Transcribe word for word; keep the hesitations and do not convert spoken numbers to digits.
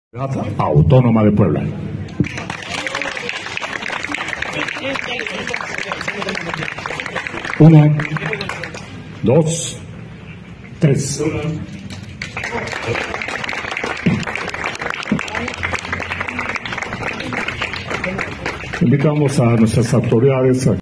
Autónoma de Puebla. Una, dos, tres. Invitamos a nuestras autoridades a